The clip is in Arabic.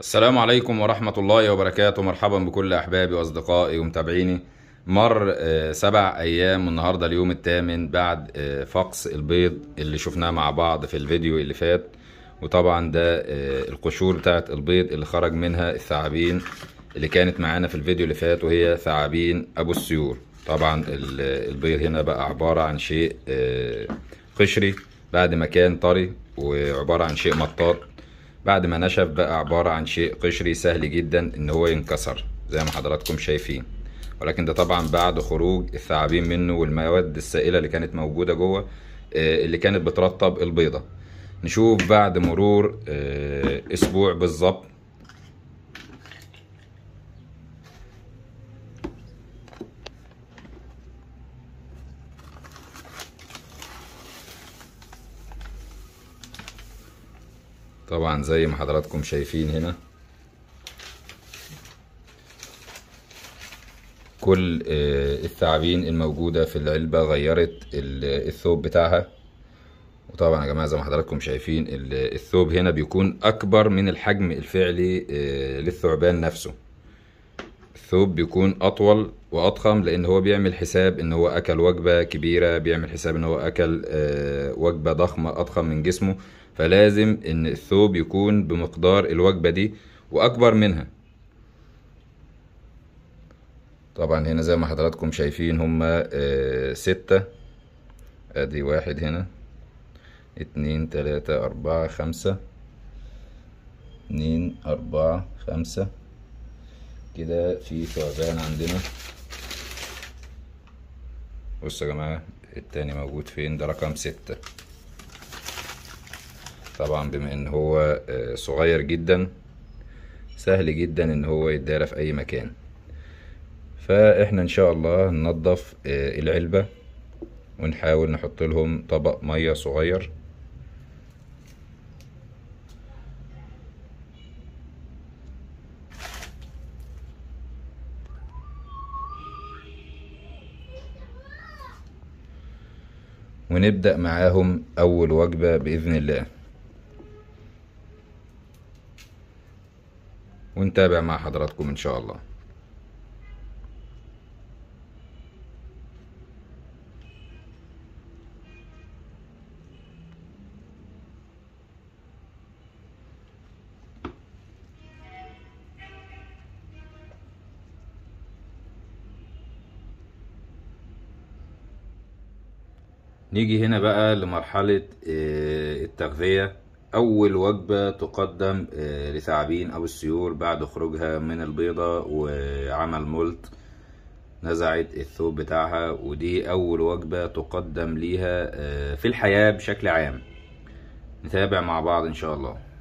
السلام عليكم ورحمة الله وبركاته. مرحبا بكل أحبابي وأصدقائي ومتابعيني. مر 7 أيام والنهاردة اليوم الثامن بعد فقس البيض اللي شفناه مع بعض في الفيديو اللي فات. وطبعا ده القشور بتاعت البيض اللي خرج منها الثعابين اللي كانت معانا في الفيديو اللي فات، وهي ثعابين أبو السيول. طبعا البيض هنا بقى عبارة عن شيء قشري بعد ما كان طري، وعبارة عن شيء مطاط بعد ما نشف بقى عبارة عن شيء قشري سهل جدا ان هو ينكسر زي ما حضراتكم شايفين. ولكن ده طبعا بعد خروج الثعابين منه والمواد السائلة اللي كانت موجودة جوه اللي كانت بترطب البيضة. نشوف بعد مرور اسبوع بالظبط. طبعا زي ما حضراتكم شايفين هنا كل الثعابين الموجودة في العلبة غيرت الثوب بتاعها. وطبعا يا جماعة زي ما حضراتكم شايفين الثوب هنا بيكون أكبر من الحجم الفعلي للثعبان نفسه. الثوب بيكون أطول وأضخم لأن هو بيعمل حساب إن هو أكل وجبة كبيرة، بيعمل حساب إن هو أكل وجبة ضخمة أضخم من جسمه، فلازم إن الثوب يكون بمقدار الوجبة دي وأكبر منها. طبعا هنا زي ما حضراتكم شايفين هما 6. ادي 1 هنا، 2 3 4 5، 2 4 5 كده. في ثعبان عندنا، بصوا يا جماعة التاني موجود فين، ده رقم 6. طبعا بما ان هو صغير جدا سهل جدا ان هو يتدارى في اي مكان. فاحنا ان شاء الله ننضف العلبة ونحاول نحط لهم طبق مية صغير. ونبدأ معاهم اول وجبة بإذن الله، ونتابع مع حضراتكم ان شاء الله. نيجي هنا بقى لمرحلة التغذية. أول وجبة تقدم لثعابين أبو السيول بعد خروجها من البيضة وعمل مولت، نزعت الثوب بتاعها، ودي أول وجبة تقدم ليها في الحياة بشكل عام. نتابع مع بعض إن شاء الله.